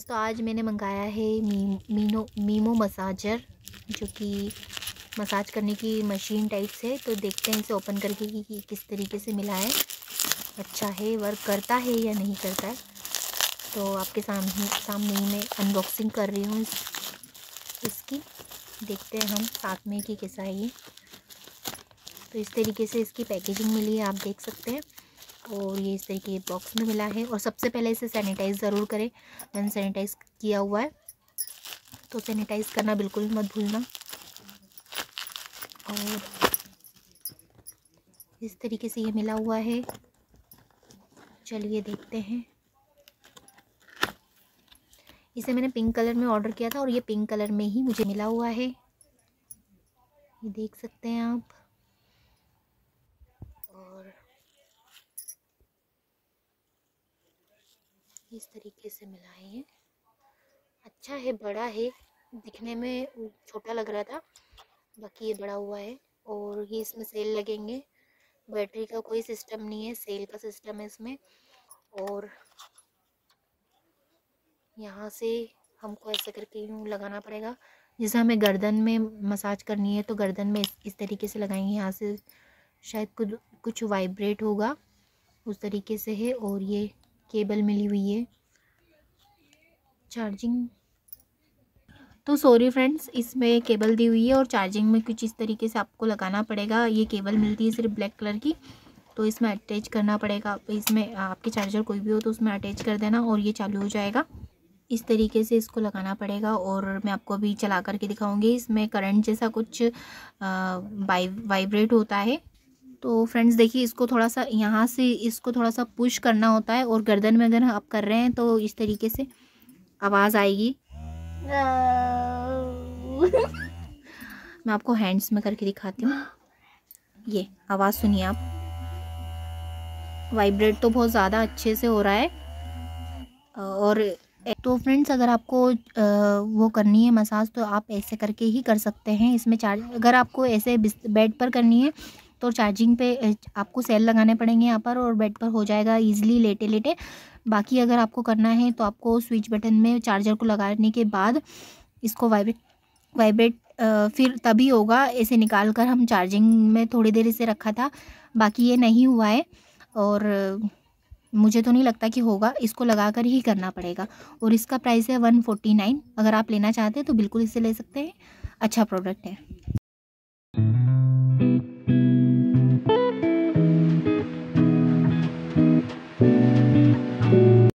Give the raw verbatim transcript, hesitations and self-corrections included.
तो आज मैंने मंगाया है मी मीनो मीमो मसाजर, जो कि मसाज करने की मशीन टाइप से। तो देखते हैं इसे ओपन करके कि, कि किस तरीके से मिला है, अच्छा है, वर्क करता है या नहीं करता है। तो आपके सामने सामने ही मैं अनबॉक्सिंग कर रही हूँ इस, इसकी। देखते हैं हम साथ में कि कैसा है ये। तो इस तरीके से इसकी पैकेजिंग मिली है, आप देख सकते हैं। और ये इस तरीके के बॉक्स में मिला है। और सबसे पहले इसे सैनिटाइज़ ज़रूर करें। मैंने सैनिटाइज़ किया हुआ है, तो सैनिटाइज़ करना बिल्कुल मत भूलना। और इस तरीके से ये मिला हुआ है। चलिए देखते हैं। इसे मैंने पिंक कलर में ऑर्डर किया था और ये पिंक कलर में ही मुझे मिला हुआ है, ये देख सकते हैं आप। और इस तरीके से मिला है ये। अच्छा है, बड़ा है, दिखने में छोटा लग रहा था, बाकी ये बड़ा हुआ है। और ये इसमें सेल लगेंगे, बैटरी का कोई सिस्टम नहीं है, सेल का सिस्टम है इसमें। और यहाँ से हमको ऐसे करके यूँ लगाना पड़ेगा। जैसे हमें गर्दन में मसाज करनी है तो गर्दन में इस, इस तरीके से लगाएंगे। यहाँ से शायद कुछ कुछ वाइब्रेट होगा, उस तरीके से है। और ये केबल मिली हुई है, चार्जिंग। तो सॉरी फ्रेंड्स, इसमें केबल दी हुई है और चार्जिंग में कुछ इस तरीके से आपको लगाना पड़ेगा। ये केबल मिलती है सिर्फ ब्लैक कलर की, तो इसमें अटैच करना पड़ेगा। इसमें आपके चार्जर कोई भी हो तो उसमें अटैच कर देना और ये चालू हो जाएगा। इस तरीके से इसको लगाना पड़ेगा और मैं आपको अभी चला करके दिखाऊंगी। इसमें करंट जैसा कुछ वाइ वाइब्रेट होता है। तो फ्रेंड्स देखिए, इसको थोड़ा सा यहाँ से इसको थोड़ा सा पुश करना होता है और गर्दन में अगर आप कर रहे हैं तो इस तरीके से आवाज़ आएगी। मैं आपको हैंड्स में करके दिखाती हूँ। ये आवाज़ सुनिए आप, वाइब्रेट तो बहुत ज़्यादा अच्छे से हो रहा है। और तो फ्रेंड्स, अगर आपको वो करनी है मसाज तो आप ऐसे करके ही कर सकते हैं। इसमें चार्ज, अगर आपको ऐसे बेड पर करनी है तो चार्जिंग पे आपको सेल लगाने पड़ेंगे यहाँ पर और बेड पर हो जाएगा इजीली लेटे लेटे। बाकी अगर आपको करना है तो आपको स्विच बटन में चार्जर को लगाने के बाद इसको वाइब्रेट वाइब्रेट फिर तभी होगा। ऐसे निकाल कर हम चार्जिंग में थोड़ी देर इसे रखा था, बाकी ये नहीं हुआ है और मुझे तो नहीं लगता कि होगा। इसको लगा कर ही करना पड़ेगा। और इसका प्राइस है वन फोर्टी नाइन। अगर आप लेना चाहते हैं तो बिल्कुल इसे ले सकते हैं, अच्छा प्रोडक्ट है।